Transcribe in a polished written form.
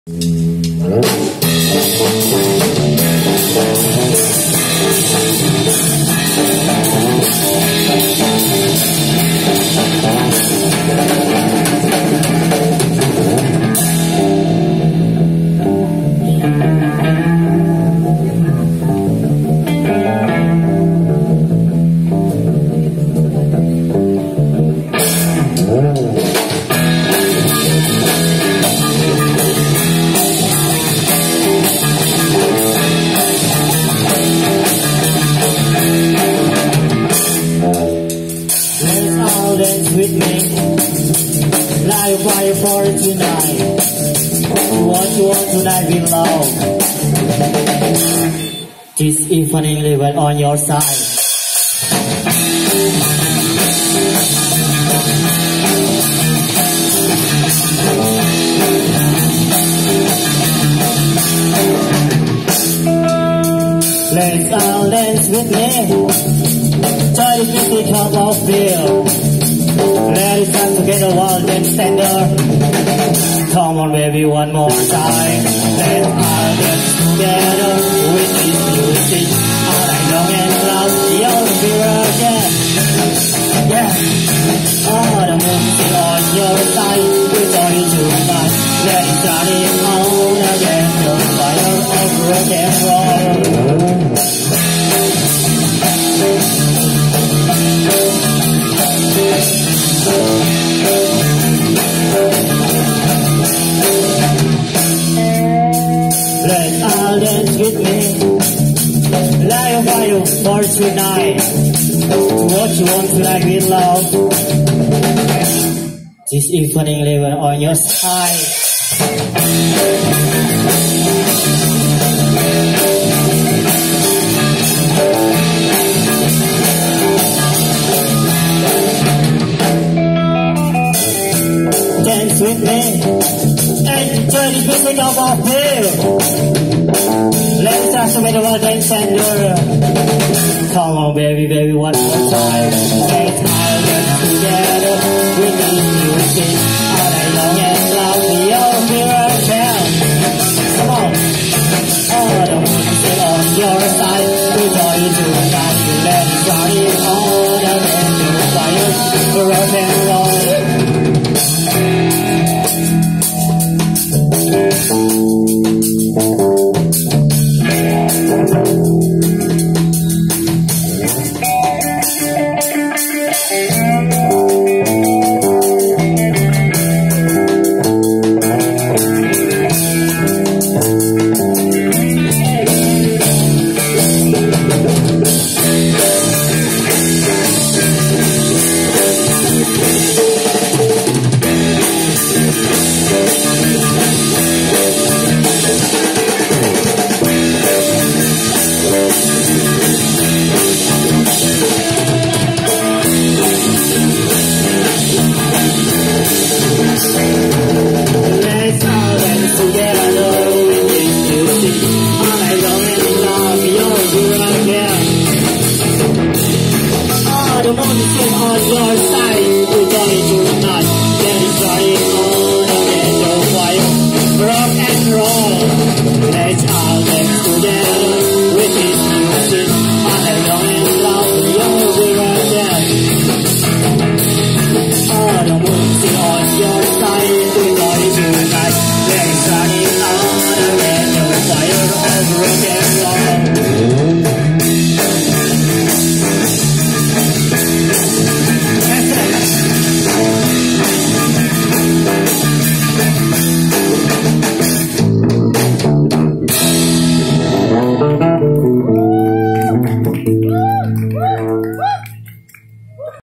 With me, live fire for tonight. You want tonight with love. This evening level on your side. Let's all dance with me. Try to get the cup of beer. Let us stand together while then tender. Come on baby, one more time. Let's all dance together with this music. All night long and loud, you'll be again. Yeah. Oh, the moon is on your side. We're going tonight. Let it start it on again. The fire of rock and roll. Let's all dance with me. Light a fire for tonight. What you want tonight with love. This evening level on your side. Dance with me. Enjoy the music of our feel. Let's dance with the world and tender. Come on baby, baby, one more time. Let's all dance together with the music. All night long and loud, we all feel ourselves. Come on. Oh, the moon is on your side. We're going to tonight. Let it start it on again. The fire, rock and roll. The moon is on your side. We're going tonight. Let it start it on again. The fire, rock and roll. Let's all